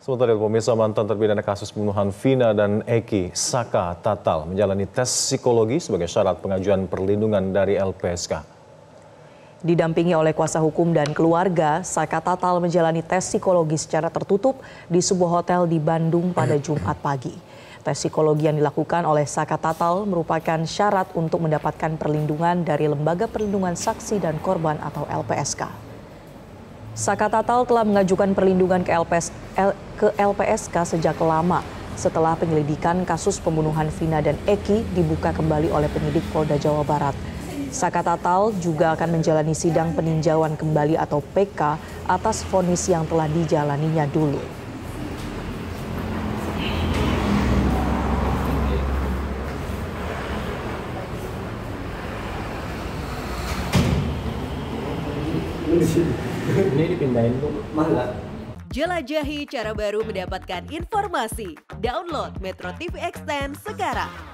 Sementara itu, pemirsa, mantan terpidana kasus pembunuhan Vina dan Eki, Saka Tatal, menjalani tes psikologi sebagai syarat pengajuan perlindungan dari LPSK. Didampingi oleh kuasa hukum dan keluarga, Saka Tatal menjalani tes psikologi secara tertutup di sebuah hotel di Bandung pada Jumat pagi. Tes psikologi yang dilakukan oleh Saka Tatal merupakan syarat untuk mendapatkan perlindungan dari Lembaga Perlindungan Saksi dan Korban atau LPSK. Saka Tatal telah mengajukan perlindungan ke LPSK sejak lama setelah penyelidikan kasus pembunuhan Vina dan Eki dibuka kembali oleh penyidik Polda Jawa Barat. Saka Tatal juga akan menjalani sidang peninjauan kembali atau PK atas vonis yang telah dijalaninya dulu. Ini dipindahin tuh malah. Jelajahi cara baru mendapatkan informasi. Download Metro TV Extend sekarang.